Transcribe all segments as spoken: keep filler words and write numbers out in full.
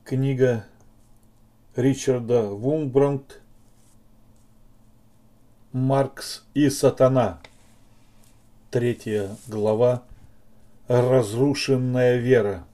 Книга Ричарда Вурмбрандта «Маркс и сатана». Третья глава. Разрушенная вера.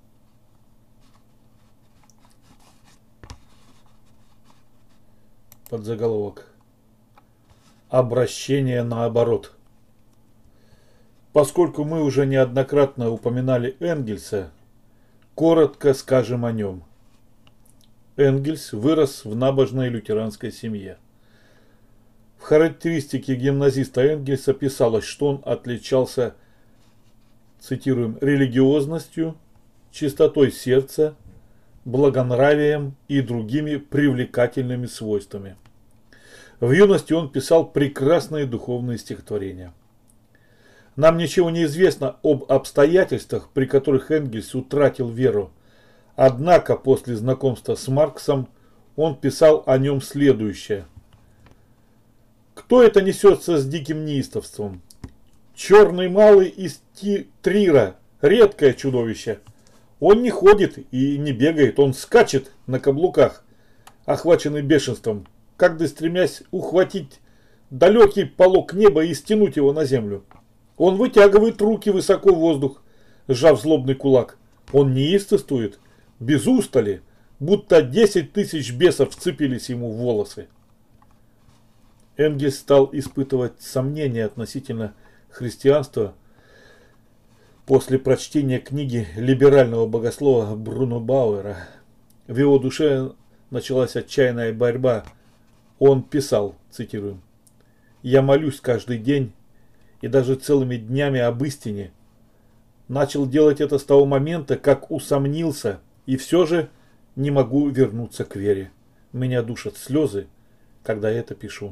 Подзаголовок. Обращение наоборот. Поскольку мы уже неоднократно упоминали Энгельса, коротко скажем о нем. Энгельс вырос в набожной лютеранской семье. В характеристике гимназиста Энгельса писалось, что он отличался, цитируем, религиозностью, чистотой сердца, благонравием и другими привлекательными свойствами. В юности он писал прекрасные духовные стихотворения. Нам ничего не известно об обстоятельствах, при которых Энгельс утратил веру. Однако после знакомства с Марксом он писал о нем следующее. Кто это несется с диким неистовством? Черный малый из Трира, редкое чудовище. Он не ходит и не бегает, он скачет на каблуках, охваченный бешенством, как бы стремясь ухватить далекий полог неба и стянуть его на землю. Он вытягивает руки высоко в воздух, сжав злобный кулак. Он неистовствует, без устали, будто десять тысяч бесов вцепились ему в волосы. Энгельс стал испытывать сомнения относительно христианства после прочтения книги либерального богослова Бруно Бауэра. В его душе началась отчаянная борьба. Он писал, цитируем, «Я молюсь каждый день и даже целыми днями об истине. Начал делать это с того момента, как усомнился, и все же не могу вернуться к вере. Меня душат слезы, когда я это пишу».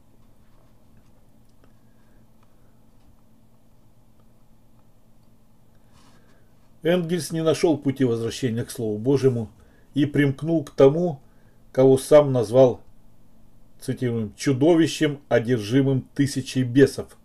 Энгельс не нашел пути возвращения к Слову Божьему и примкнул к тому, кого сам назвал, цитируем, чудовищем, одержимым тысячей бесов.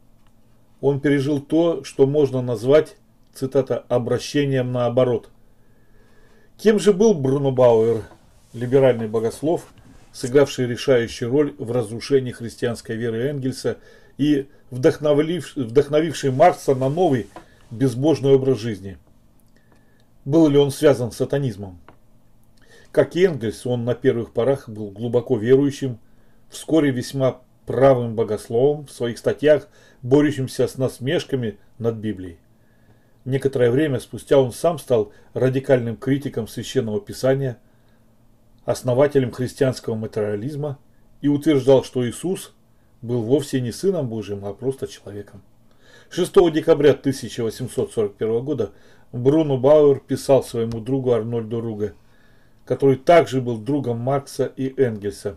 Он пережил то, что можно назвать, цитата, обращением наоборот. Кем же был Бруно Бауэр, либеральный богослов, сыгравший решающую роль в разрушении христианской веры Энгельса и вдохновивший, вдохновивший Маркса на новый безбожный образ жизни? Был ли он связан с сатанизмом? Как и Энгельс, он на первых порах был глубоко верующим, вскоре весьма правым богословом, в своих статьях борющимся с насмешками над Библией. Некоторое время спустя он сам стал радикальным критиком Священного Писания, основателем христианского материализма и утверждал, что Иисус был вовсе не Сыном Божьим, а просто человеком. шестого декабря тысяча восемьсот сорок первого года Бруно Бауэр писал своему другу Арнольду Руге, который также был другом Маркса и Энгельса.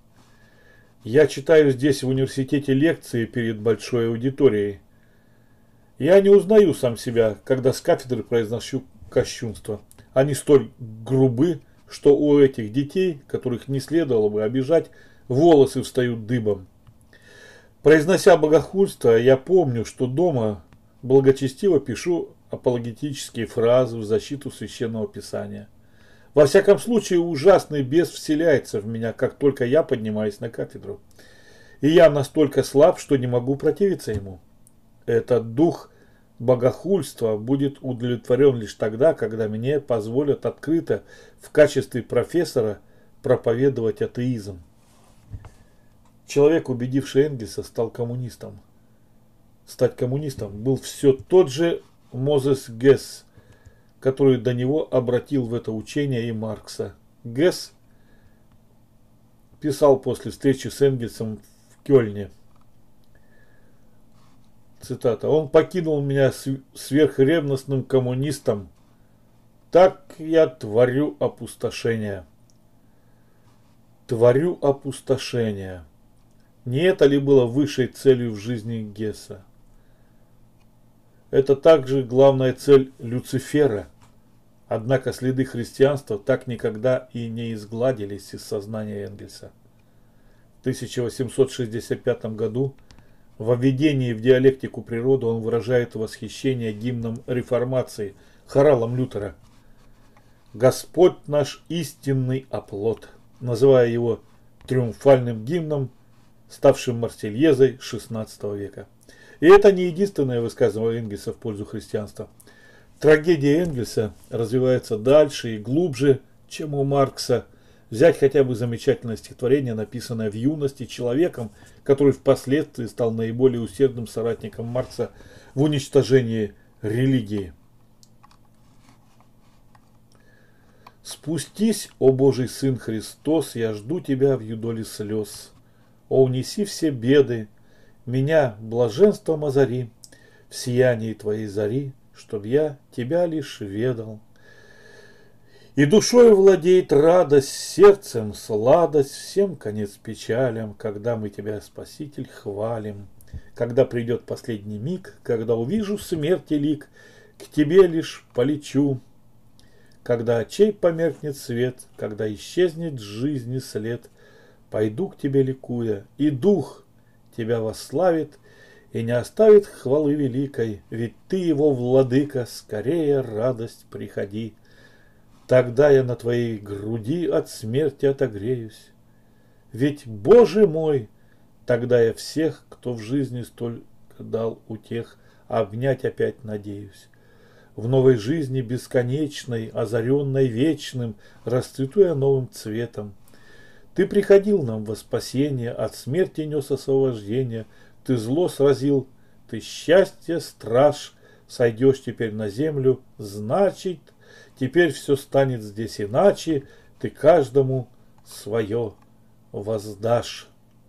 «Я читаю здесь в университете лекции перед большой аудиторией. Я не узнаю сам себя, когда с кафедры произношу кощунства. Они столь грубы, что у этих детей, которых не следовало бы обижать, волосы встают дыбом. Произнося богохульство, я помню, что дома благочестиво пишу апологетические фразы в защиту Священного Писания. Во всяком случае, ужасный бес вселяется в меня, как только я поднимаюсь на кафедру. И я настолько слаб, что не могу противиться ему. Этот дух богохульства будет удовлетворен лишь тогда, когда мне позволят открыто в качестве профессора проповедовать атеизм». Человек, убедивший Энгельса, стал коммунистом. Стать коммунистом был все тот же Мозес Гесс, который до него обратил в это учение и Маркса. Гесс писал после встречи с Энгельсом в Кёльне, цитата, «Он покинул меня сверхревностным коммунистом. Так я творю опустошение». Творю опустошение. Не это ли было высшей целью в жизни Гесса? Это также главная цель Люцифера. Однако следы христианства так никогда и не изгладились из сознания Энгельса. В тысяча восемьсот шестьдесят пятом году в введении в диалектику природы он выражает восхищение гимном реформации, хоралом Лютера. Господь наш истинный оплот, называя его триумфальным гимном, ставшим Марсельезой шестнадцатого века. И это не единственное высказывание Энгельса в пользу христианства. Трагедия Энгельса развивается дальше и глубже, чем у Маркса. Взять хотя бы замечательное стихотворение, написанное в юности человеком, который впоследствии стал наиболее усердным соратником Маркса в уничтожении религии. «Спустись, о Божий Сын Христос, я жду тебя в юдоле слез. О, унеси все беды, меня блаженством озари, в сиянии твоей зари, чтоб я тебя лишь ведал. И душою владеет радость, сердцем сладость, всем конец печалям, когда мы тебя, Спаситель, хвалим. Когда придет последний миг, когда увижу смерти лик, к тебе лишь полечу. Когда очей померкнет свет, когда исчезнет жизни след, пойду к тебе ликуя, и дух тебя восславит, и не оставит хвалы великой, ведь ты его владыка, скорее радость приходи. Тогда я на твоей груди от смерти отогреюсь. Ведь, Боже мой, тогда я всех, кто в жизни столь дал утех, обнять опять надеюсь. В новой жизни бесконечной, озаренной вечным, расцвету я новым цветом. Ты приходил нам во спасение, от смерти нес освобождение, ты зло сразил, ты счастье страж, сойдешь теперь на землю, значит, теперь все станет здесь иначе, ты каждому свое воздашь.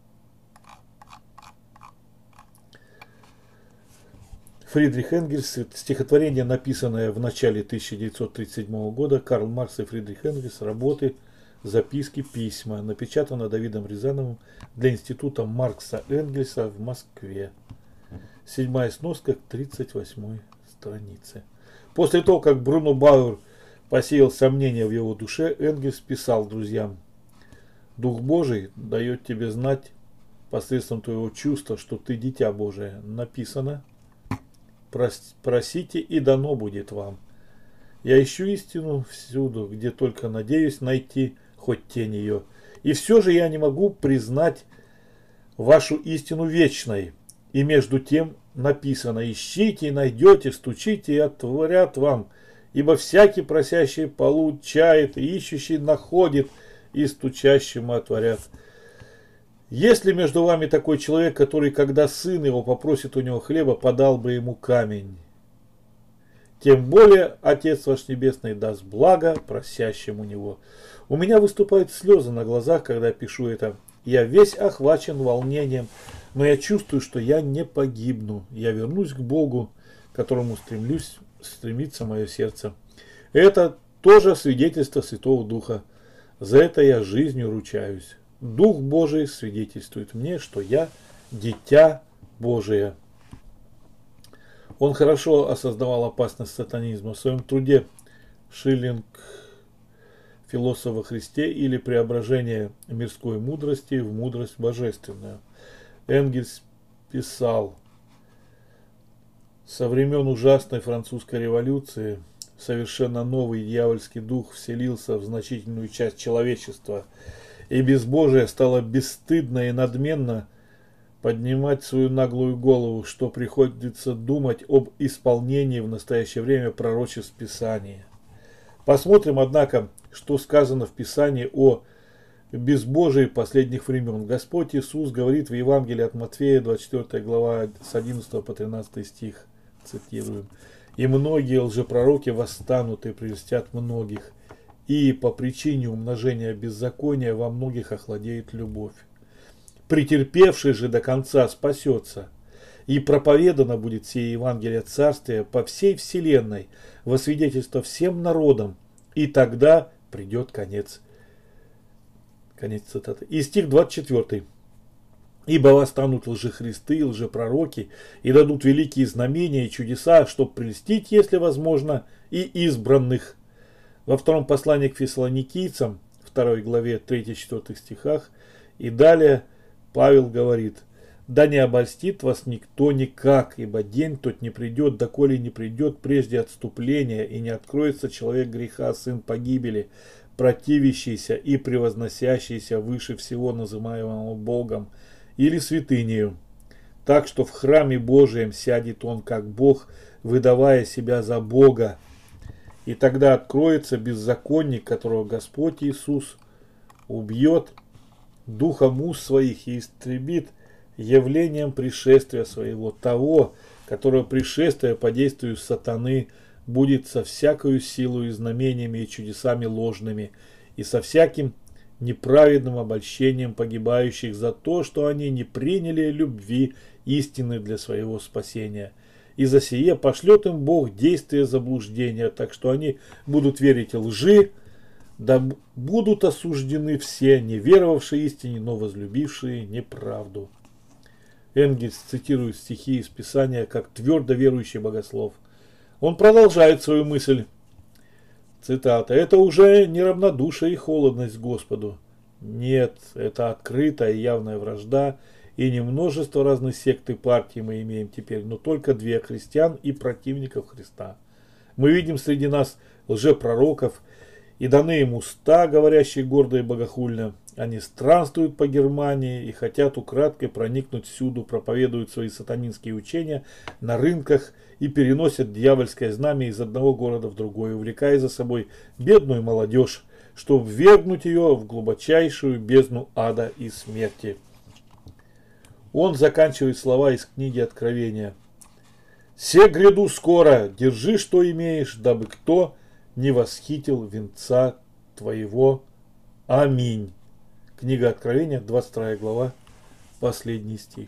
Фридрих Энгельс, стихотворение, написанное в начале тысяча девятьсот тридцать седьмого года, Карл Маркс и Фридрих Энгельс, работы, записки, письма, напечатано Давидом Рязановым для Института Маркса Энгельса в Москве. Седьмая сноска к тридцать восьмой странице. После того, как Бруно Бауэр посеял сомнения в его душе, Энгельс писал друзьям: «Дух Божий дает тебе знать посредством твоего чувства, что ты дитя Божие. Написано: просите, и дано будет вам. Я ищу истину всюду, где только надеюсь найти хоть тень ее. И все же я не могу признать вашу истину вечной. И между тем написано: ищите и найдете, стучите и отворят вам. Ибо всякий просящий получает, и ищущий находит, и стучащему отворят. Есть ли между вами такой человек, который, когда сын его попросит у него хлеба, подал бы ему камень? Тем более Отец ваш Небесный даст благо просящим у него». У меня выступают слезы на глазах, когда я пишу это. Я весь охвачен волнением, но я чувствую, что я не погибну. Я вернусь к Богу, к которому стремлюсь, стремится мое сердце. Это тоже свидетельство Святого Духа. За это я жизнью ручаюсь. Дух Божий свидетельствует мне, что я дитя Божие. Он хорошо осознавал опасность сатанизма. В своем труде «Шиллинг. Философ во Христе» или «Преображение мирской мудрости в мудрость божественную» Энгельс писал: «Со времен ужасной французской революции совершенно новый дьявольский дух вселился в значительную часть человечества, и безбожие стало бесстыдно и надменно поднимать свою наглую голову, что приходится думать об исполнении в настоящее время пророчеств Писания. Посмотрим, однако, что сказано в Писании о безбожии последних времен. Господь Иисус говорит в Евангелии от Матфея, двадцать четвёртая глава, с одиннадцатого по тринадцатый стих, цитируем: «И многие лжепророки восстанут и прельстят многих, и по причине умножения беззакония во многих охладеет любовь. Претерпевший же до конца спасется, и проповедано будет сие Евангелие Царствия по всей вселенной, во свидетельство всем народам, и тогда придет конец». Конец цитаты. И стих двадцать четвёртый. «Ибо восстанут лжехристы и лжепророки, и дадут великие знамения и чудеса, чтобы прельстить, если возможно, и избранных». Во втором послании к Фессалоникийцам, второй главе, третьей-четвёртых стихах, и далее Павел говорит: Да не обольстит вас никто никак, ибо день тот не придет, доколе не придет прежде отступления, и не откроется человек греха, сын погибели, противящийся и превозносящийся выше всего называемого Богом или святынею. Так что в храме Божием сядет он как Бог, выдавая себя за Бога. И тогда откроется беззаконник, которого Господь Иисус убьет духом уст своих и истребит явлением пришествия своего, того, которого пришествие по действию сатаны будет со всякою силой и знамениями и чудесами ложными, и со всяким неправедным обольщением погибающих за то, что они не приняли любви истины для своего спасения. И за сие пошлет им Бог действие заблуждения, так что они будут верить лжи, да будут осуждены все, не веровавшие истине, но возлюбившие неправду. Энгельс цитирует стихи из Писания как твердо верующий богослов. Он продолжает свою мысль. Цитата. «Это уже не равнодушие и холодность к Господу. Нет, это открытая и явная вражда, и не множество разных сект и партий мы имеем теперь, но только две: христиан и противников Христа. Мы видим среди нас лжепророков, и даны им уста, говорящие гордо и богохульно. Они странствуют по Германии и хотят украдкой проникнуть всюду, проповедуют свои сатанинские учения на рынках и переносят дьявольское знамя из одного города в другой, увлекая за собой бедную молодежь, чтобы ввергнуть ее в глубочайшую бездну ада и смерти». Он заканчивает слова из книги Откровения. «Се гряду скоро, держи, что имеешь, дабы кто не восхитил венца твоего. Аминь». Книга Откровения, двадцать вторая глава, последний стих.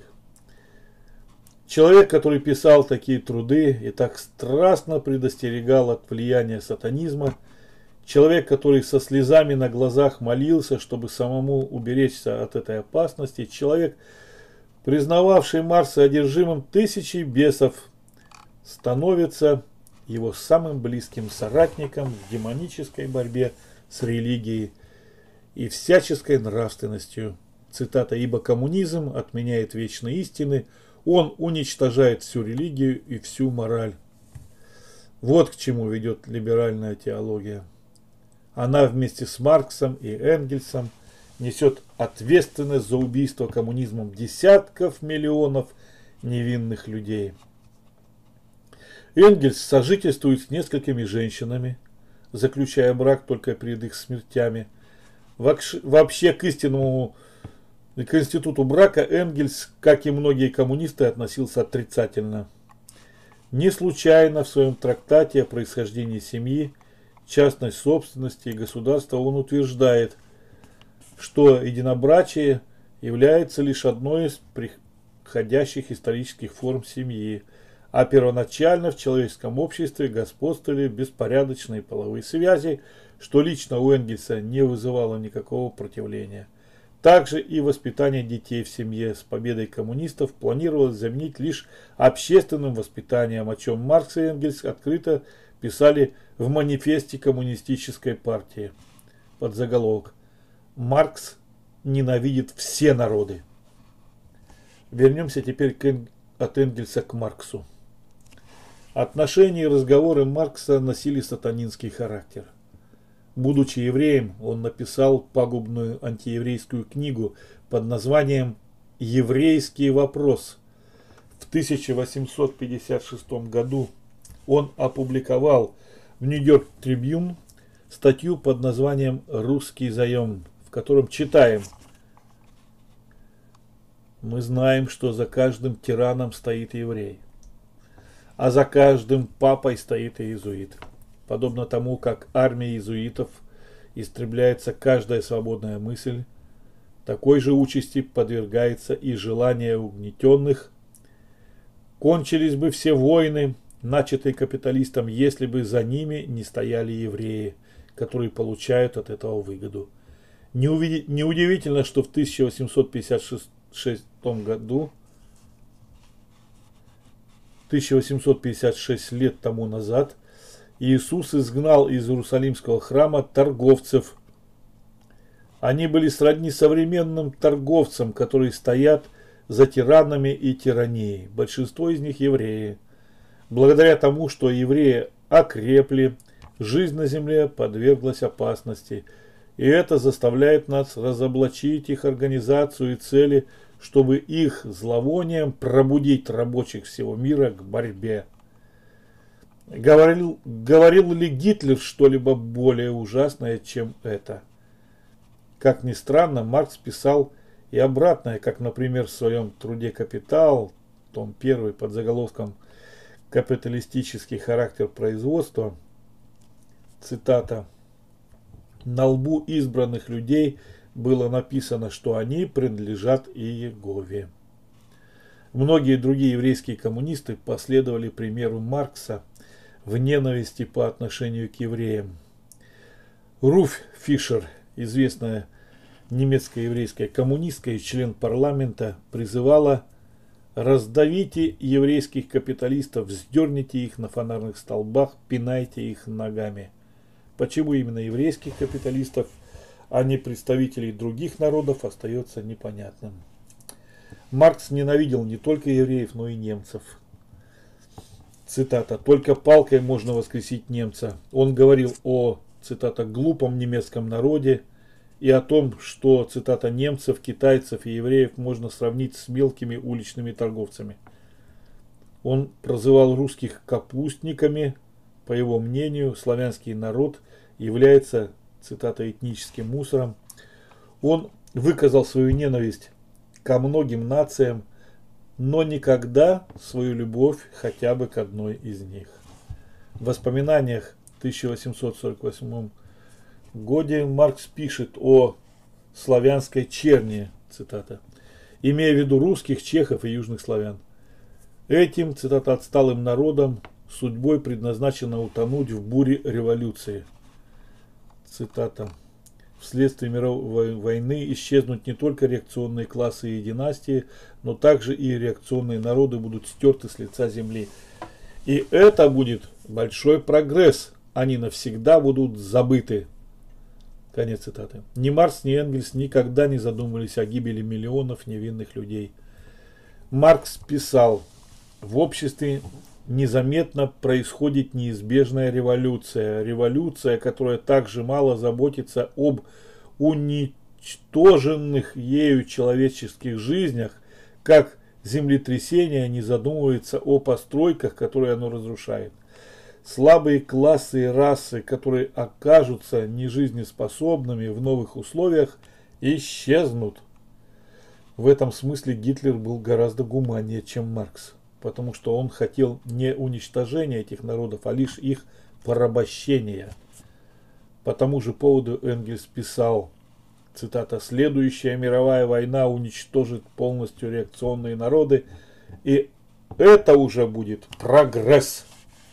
Человек, который писал такие труды и так страстно предостерегал от влияния сатанизма, человек, который со слезами на глазах молился, чтобы самому уберечься от этой опасности, человек, признававший Марса одержимым тысячей бесов, становится его самым близким соратником в демонической борьбе с религией и всяческой нравственностью. Цитата. «Ибо коммунизм отменяет вечные истины, он уничтожает всю религию и всю мораль». Вот к чему ведет либеральная теология. Она вместе с Марксом и Энгельсом несет ответственность за убийство коммунизмом десятков миллионов невинных людей. Энгельс сожительствует с несколькими женщинами, заключая брак только перед их смертями. Вообще к истинному к институту брака Энгельс, как и многие коммунисты, относился отрицательно. Не случайно в своем трактате о происхождении семьи, частной собственности и государства он утверждает, что единобрачие является лишь одной из приходящих исторических форм семьи, а первоначально в человеческом обществе господствовали беспорядочные половые связи, что лично у Энгельса не вызывало никакого противления. Также и воспитание детей в семье с победой коммунистов планировалось заменить лишь общественным воспитанием, о чем Маркс и Энгельс открыто писали в манифесте коммунистической партии. Подзаголовок: «Маркс ненавидит все народы». Вернемся теперь к Эн... от Энгельса к Марксу. Отношения и разговоры Маркса носили сатанинский характер. Будучи евреем, он написал пагубную антиеврейскую книгу под названием «Еврейский вопрос». В тысяча восемьсот пятьдесят шестом году он опубликовал в Нью-Йорк Трибьюн статью под названием «Русский заем», в котором читаем: «Мы знаем, что за каждым тираном стоит еврей, а за каждым папой стоит иезуит. Подобно тому, как армия иезуитов истребляется каждая свободная мысль, такой же участи подвергается и желание угнетенных. Кончились бы все войны, начатые капиталистом, если бы за ними не стояли евреи, которые получают от этого выгоду. Неудивительно, что в тысяча восемьсот пятьдесят шестом году, тысяча восемьсот пятьдесят шесть лет тому назад, Иисус изгнал из Иерусалимского храма торговцев. Они были сродни современным торговцам, которые стоят за тиранами и тиранией. Большинство из них евреи. Благодаря тому, что евреи окрепли, жизнь на земле подверглась опасности. И это заставляет нас разоблачить их организацию и цели, чтобы их зловонием пробудить рабочих всего мира к борьбе. Говорил, говорил ли Гитлер что-либо более ужасное, чем это? Как ни странно, Маркс писал и обратное, как, например, в своем труде «Капитал», том первый под заголовком «Капиталистический характер производства», цитата: «На лбу избранных людей было написано, что они принадлежат Иегове». Многие другие еврейские коммунисты последовали примеру Маркса в ненависти по отношению к евреям. Руф Фишер, известная немецкая еврейская коммунистка и член парламента, призывала: раздавите еврейских капиталистов, вздерните их на фонарных столбах, пинайте их ногами. Почему именно еврейских капиталистов, а не представителей других народов, остается непонятным. Маркс ненавидел не только евреев, но и немцев. Цитата: «Только палкой можно воскресить немца». Он говорил о, цитата, «глупом немецком народе» и о том, что, цитата, «немцев, китайцев и евреев можно сравнить с мелкими уличными торговцами». Он прозывал русских капустниками. По его мнению, славянский народ является, цитата, «этническим мусором». Он выказал свою ненависть ко многим нациям, но никогда свою любовь хотя бы к одной из них. В воспоминаниях в тысяча восемьсот сорок восьмом годе Маркс пишет о славянской черни, цитата, имея в виду русских, чехов и южных славян. Этим, цитата, отсталым народам судьбой предназначено утонуть в буре революции. Цитата: вследствие мировой войны исчезнут не только реакционные классы и династии, но также и реакционные народы будут стерты с лица земли. И это будет большой прогресс, они навсегда будут забыты. Конец цитаты. Ни Маркс, ни Энгельс никогда не задумывались о гибели миллионов невинных людей. Маркс писал: в обществе незаметно происходит неизбежная революция. Революция, которая также мало заботится об уничтоженных ею человеческих жизнях, как землетрясение не задумывается о постройках, которые оно разрушает. Слабые классы и расы, которые окажутся нежизнеспособными в новых условиях, исчезнут. В этом смысле Гитлер был гораздо гуманнее, чем Маркс, потому что он хотел не уничтожения этих народов, а лишь их порабощения. По тому же поводу Энгельс писал, цитата: «Следующая мировая война уничтожит полностью реакционные народы, и это уже будет прогресс».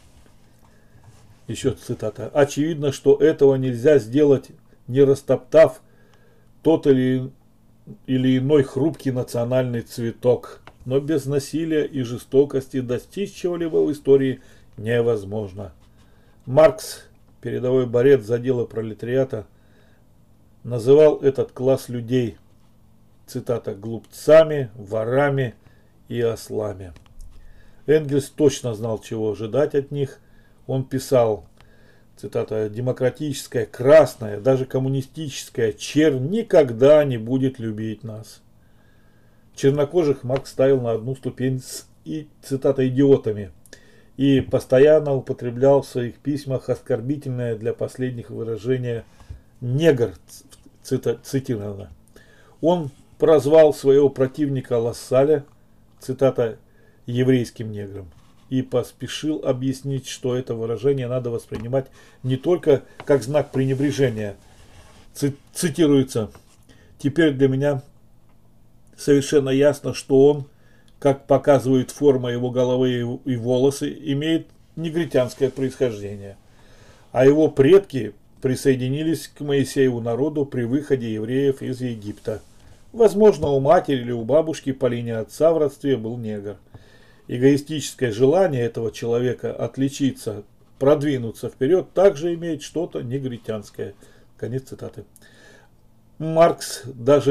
Еще цитата: «Очевидно, что этого нельзя сделать, не растоптав тот или, или иной хрупкий национальный цветок. Но без насилия и жестокости достичь чего-либо в истории невозможно». Маркс, передовой борец за дело пролетариата, называл этот класс людей, цитата, «глупцами, ворами и ослами». Энгельс точно знал, чего ожидать от них. Он писал, цитата: «Демократическая, красная, даже коммунистическая чернь никогда не будет любить нас». Чернокожих Маркс ставил на одну ступень с, и, цитата, «идиотами» и постоянно употреблял в своих письмах оскорбительное для последних выражение «негр», цита, цитировано. Он прозвал своего противника Лассаля, цитата, «еврейским негром» и поспешил объяснить, что это выражение надо воспринимать не только как знак пренебрежения. Ци, цитируется: «Теперь для меня совершенно ясно, что он, как показывает форма его головы и волосы, имеет негритянское происхождение, а его предки присоединились к Моисееву народу при выходе евреев из Египта. Возможно, у матери или у бабушки по линии отца в родстве был негр. Эгоистическое желание этого человека отличиться, продвинуться вперед, также имеет что-то негритянское». Конец цитаты. Маркс даже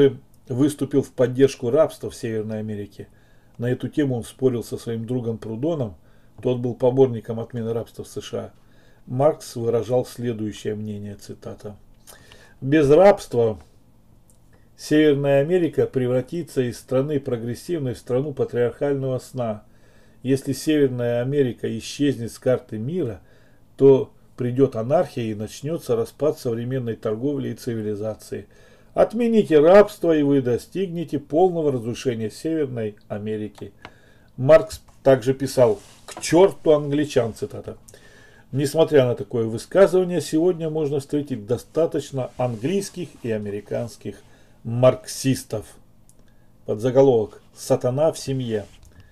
выступил в поддержку рабства в Северной Америке. На эту тему он спорил со своим другом Прудоном, тот был поборником отмены рабства в США. Маркс выражал следующее мнение, цитата. «Без рабства Северная Америка превратится из страны прогрессивной в страну патриархального сна. Если Северная Америка исчезнет с карты мира, то придет анархия и начнется распад современной торговли и цивилизации. Отмените рабство, и вы достигнете полного разрушения Северной Америки». Маркс также писал: «К черту англичан», цитата. Несмотря на такое высказывание, сегодня можно встретить достаточно английских и американских марксистов. Подзаголовок: «Сатана в семье».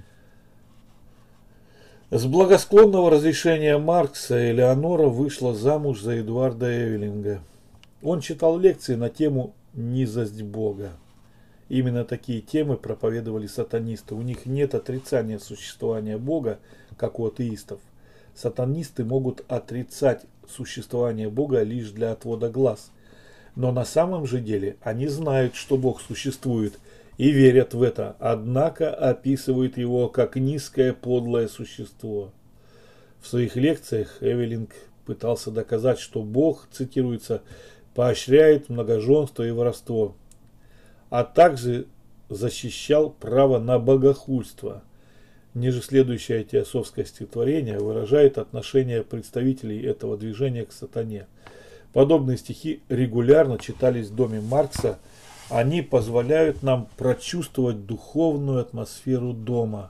С благосклонного разрешения Маркса Элеонора вышла замуж за Эдуарда Эвелинга. Он читал лекции на тему «Низость Бога». Именно такие темы проповедовали сатанисты. У них нет отрицания существования Бога, как у атеистов. Сатанисты могут отрицать существование Бога лишь для отвода глаз. Но на самом же деле они знают, что Бог существует, и верят в это, однако описывают его как низкое подлое существо. В своих лекциях Эвелинг пытался доказать, что Бог, цитируется, поощряет многоженство и воровство, а также защищал право на богохульство. Ниже следующее теософское стихотворение выражает отношение представителей этого движения к сатане. Подобные стихи регулярно читались в доме Маркса. Они позволяют нам прочувствовать духовную атмосферу дома.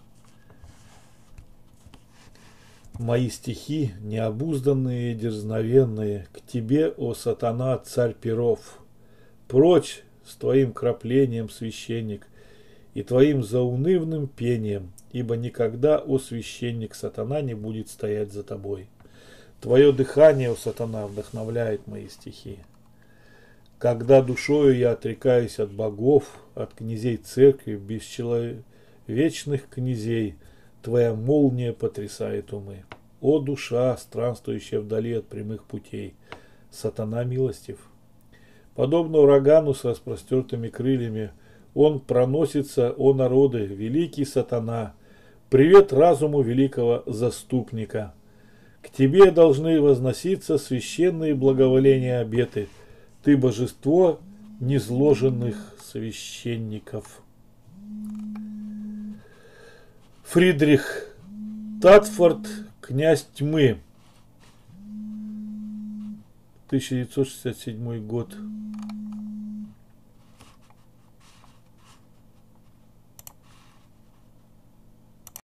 Мои стихи, необузданные и дерзновенные, к тебе, о сатана, царь перов. Прочь с твоим краплением, священник, и твоим заунывным пением, ибо никогда, о священник, сатана не будет стоять за тобой. Твое дыхание, о сатана, вдохновляет мои стихи. Когда душою я отрекаюсь от богов, от князей церкви, бесчеловечных князей, твоя молния потрясает умы. О душа, странствующая вдали от прямых путей, сатана милостив. Подобно урагану с распростертыми крыльями, он проносится, о народы, великий сатана, привет разуму великого заступника. К тебе должны возноситься священные благоволения обеты, ты божество незложенных священников. Фридрих Татфорд, князь тьмы, тысяча девятьсот шестьдесят седьмой год.